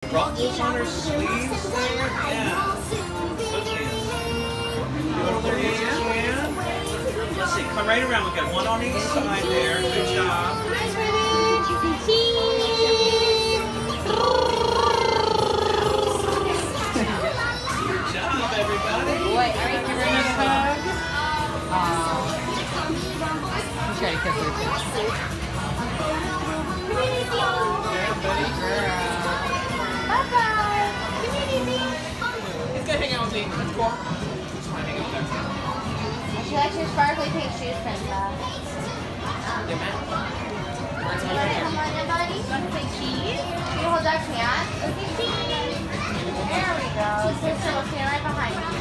ruffles on her sleeves there. Yeah. Hold her hand. Let's see, come right around. We got one on each side there. Good job. Good job, everybody. Wait, are you giving us a hug? I'm trying to kiss her too. Good buddy girl. Bye-bye. Let's go hang out with me. Let's go. She likes your sparkly pink shoes, Princess. Good man. Where's my Come hair? on, buddy. You want to say cheese? Can you hold that can? Okay, cheese. There we go. Sister, looking right behind you.